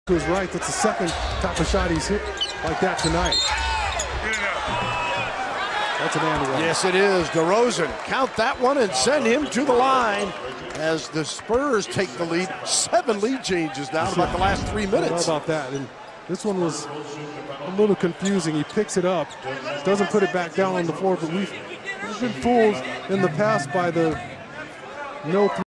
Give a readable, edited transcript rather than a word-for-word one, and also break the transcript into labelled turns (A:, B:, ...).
A: to his right. That's the second type of shot he's hit like that tonight. That's an and one.
B: Yes, it is. DeRozan, count that one and send him to the line as the Spurs take the lead. 7 lead changes now in about the last 3 minutes.
A: How about that? And this one was a little confusing. He picks it up, doesn't put it back down on the floor, but we've been fooled in the past by the no